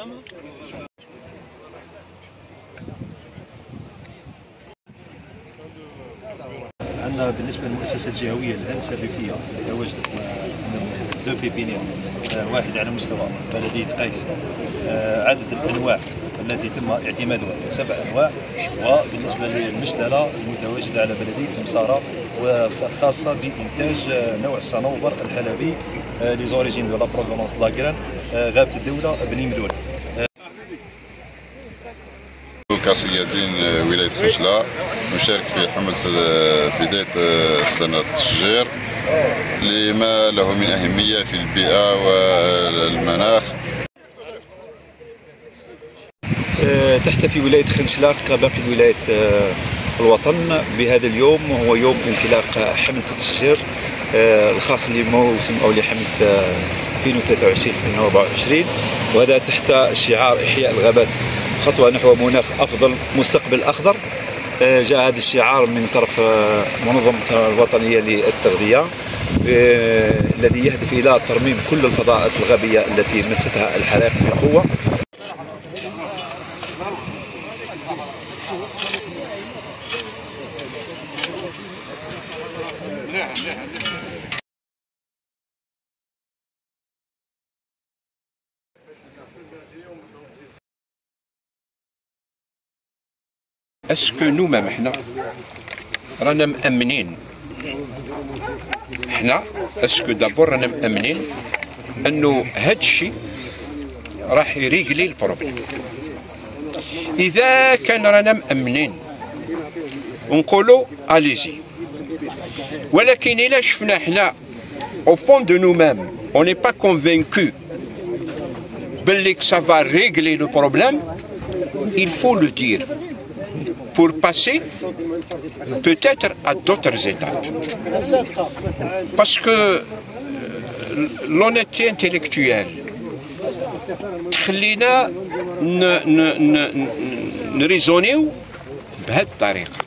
عندنا بالنسبه للمؤسسات الجهويه الان سلفيه اللي وجدت دو بيبينيون، واحد على مستوى بلديه قيس، عدد الانواع التي تم اعتمادها 7 انواع، وبالنسبه للمجدله المتواجده على بلديه المساره وخاصه بانتاج نوع الصنوبر الحلبي لي زوريجين دو لا بروفونونس لا غران، غابه الدوله بني مدول. كصيادين ولاية خنشلة نشارك في حملة بداية سنة التشجير لما له من أهمية في البيئة والمناخ. تحتفي ولاية خنشلة كباقي ولايات الوطن بهذا اليوم، وهو يوم انطلاق حملة التشجير الخاص لموسم أو لحملة 2023-2024، وهذا تحت شعار إحياء الغابات خطوة نحو مناخ أفضل مستقبل أخضر. جاء هذا الشعار من طرف منظمة الوطنية للتغذية الذي يهدف إلى ترميم كل الفضاءات الغابية التي مستها الحرائق بقوة. اسكو نوما حنا رانا مأمنين، حنا اسكو دابور رانا مأمنين انه هاد الشيء راح يريقلي البروبليم. اذا كان رانا مأمنين ونقولوا اليزي، ولكن الا شفنا حنا au fond de nous-mêmes on n'est pas convaincu باللي que ça va régler le problème, il faut le dire pour passer peut-être à d'autres étapes. Parce que l'honnêteté intellectuelle تخلينا نريزونيو بهذه الطريقة.